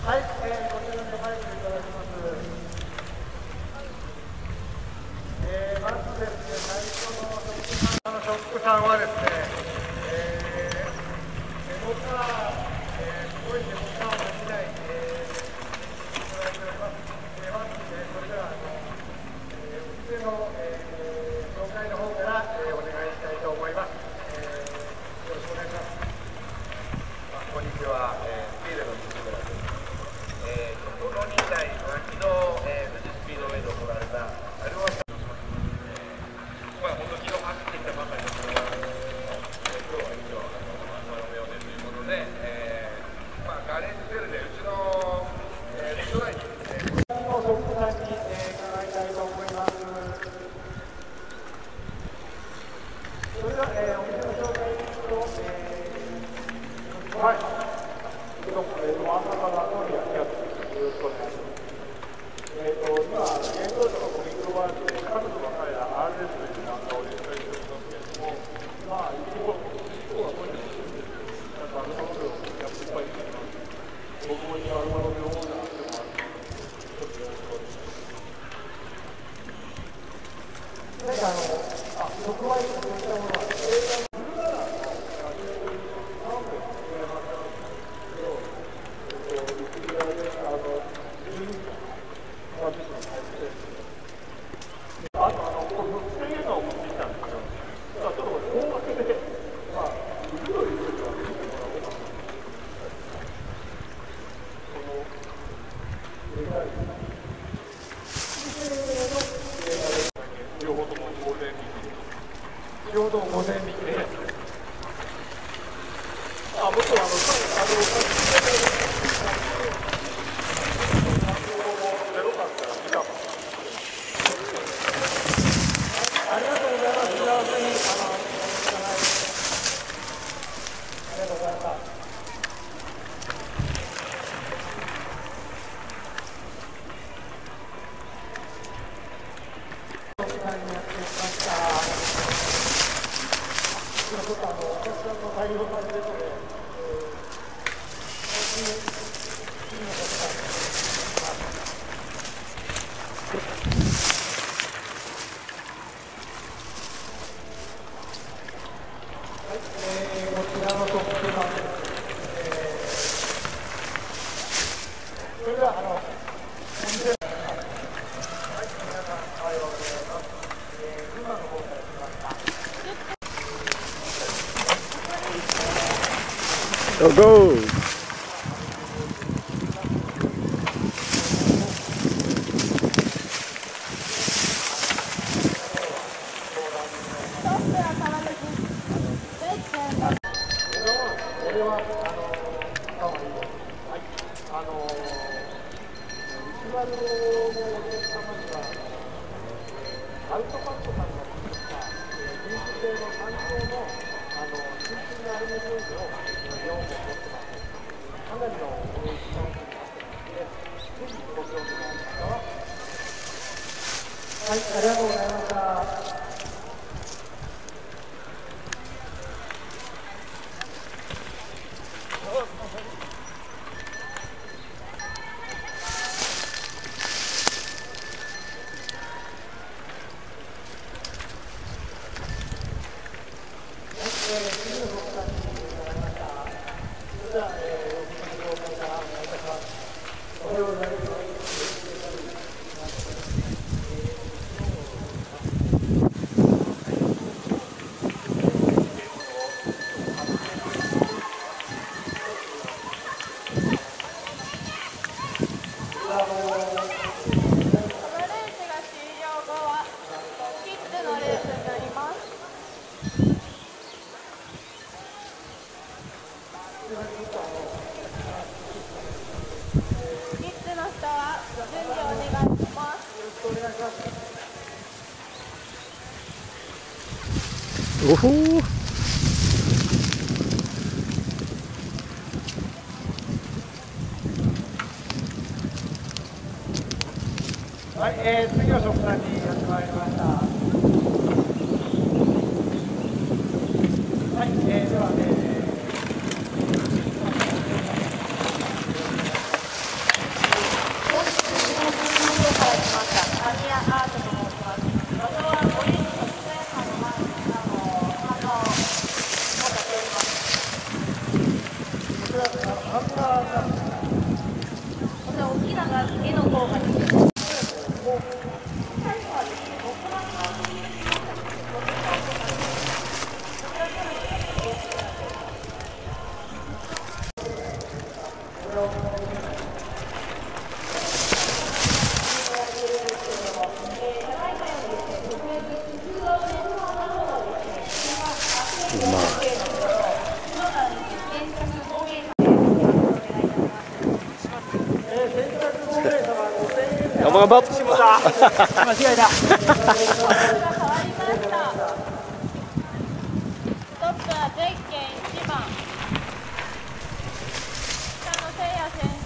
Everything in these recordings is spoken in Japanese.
はい、こちらに入っていただきます。まずですね、最初のショップさんはですね、デモカー、すごいデモカーをできない、いただいております。まずね、それではお店の、紹介の方から、お願いしたいと思います。よろしくお願いします。 こんにちは、スピードの西村です。この2台は昨日、富士スピードウェイで行われたアルワン本当昨日走ってきたばかりの車なんですけども、今日は一応まとめようねということで、ガレージセルでうちの、レッドラインにですね、 ショップさんに、伺いたいと思います。それでは、お店の紹介と、はい。どうも、真ん中がノリアキャップ、よろしくお願いします。今、原動力のコミックバージで、角度が変えた RS というなんかを紹介しておりますけれども、一応はこれですね、なんかアルバムをやっていっぱい出てきます。僕も今、アルバムをオーダーしてもらって、ちょっとよろしくお願いします。なんか特売とそういったものは、両方5000引きで、もっとありがとうございます。幸せにありがとうございました。ちょっとお客さんの対応が出てるので、はい、こちらのトップさんです。それではお店、はい、皆さんおはようございます。群馬の方から来ました。 Go go! アウトパッドさんが作った品質性の参考の新品のアルミホイルを4本持ってます。かなりの大きさになってますので、ぜひご興味のある方は。はい、ありがとうございました。 おほー。 はい、次の食さんにやってまいりました。はい、では大きな絵の方がいいです。 頑張頑張っ間違えた。 トップはゼッケン1番北野誠也選手。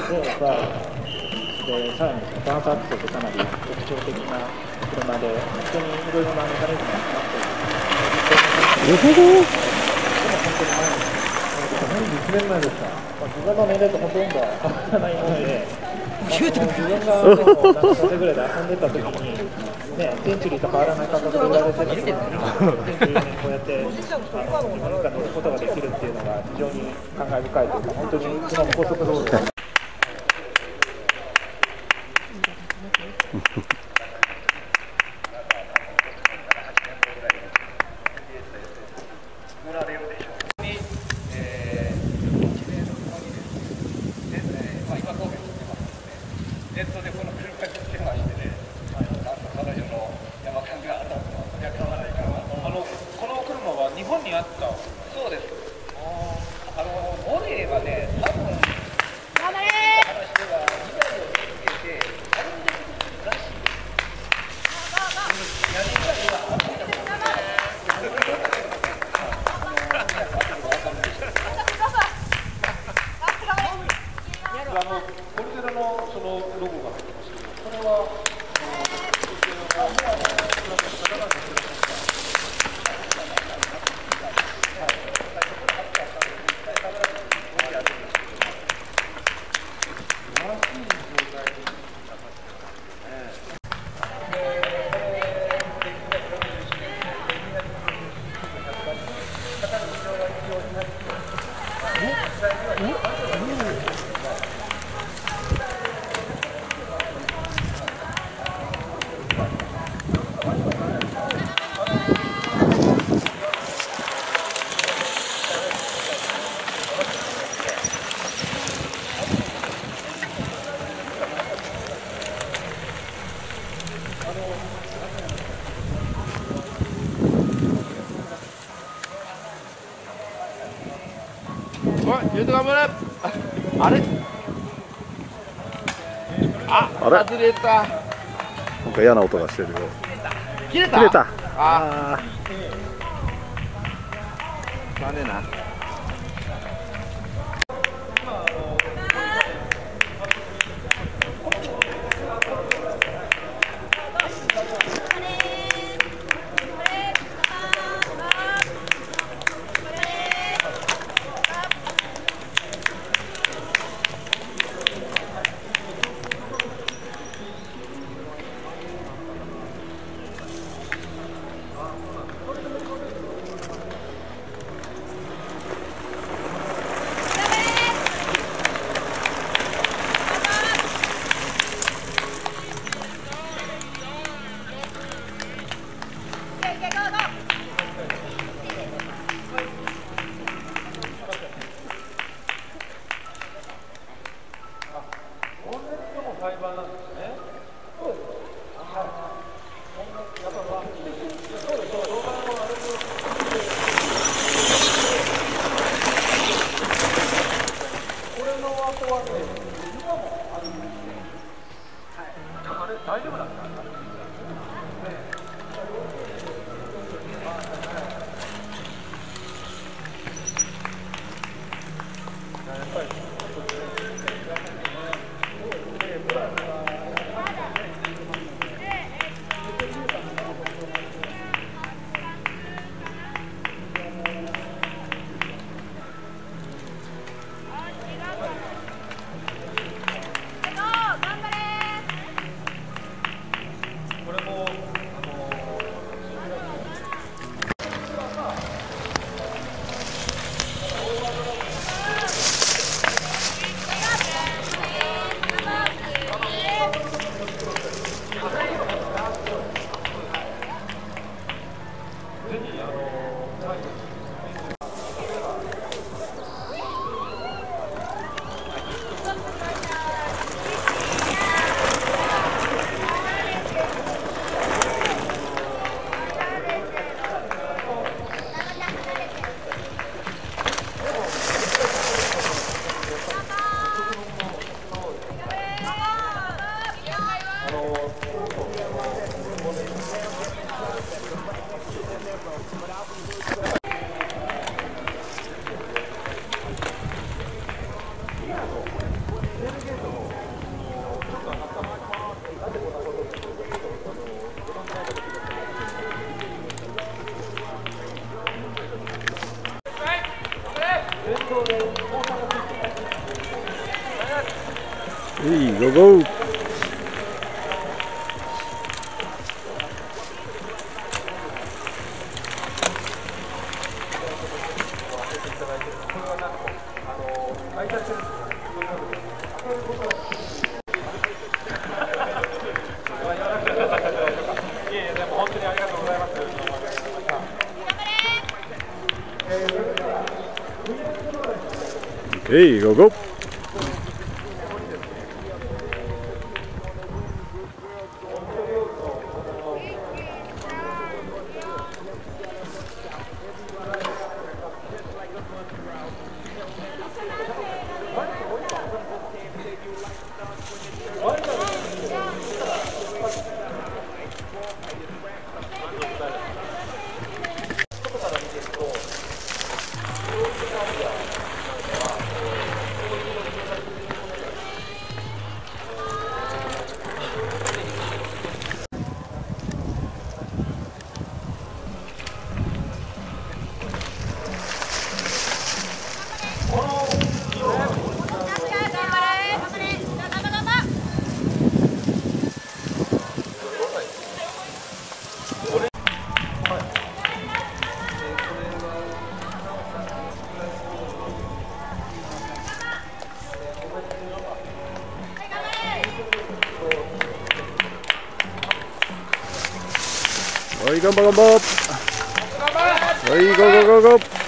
で、さらにバーンズアクセルとかなり特徴的な車で、本当にいろいろなメカニズムが詰まっている。 なるほど。 でも本当に21年前ですか。自分の年齢とほとんど変わらないもので、自分が何歳ぐらいで遊んでた時に、ね、センチュリーと変わらない価格で売られてた車が、2014年こうやって自分が乗ることができるっていうのが非常に感慨深いというか、本当にうちの高速道路で。 ネットでこの車につけましてね、なんか彼女の山勘があったとか、そりゃ買わないから、この車は日本にあった。そうです。ボディはね、多分頑張れ話では2台をつけてアルミで作るらしい。何ぐらいはアルミだと思ポルテラのそのロゴが入ってますけど、これはゆうと頑張れ。あれあれ外れた。 なんか嫌な音がしてるよ。 切れた。 切れた。 あ残念な。 ゴーゴー。Hey, go go. Oi, go, go, go. Oi, go, go, go, go.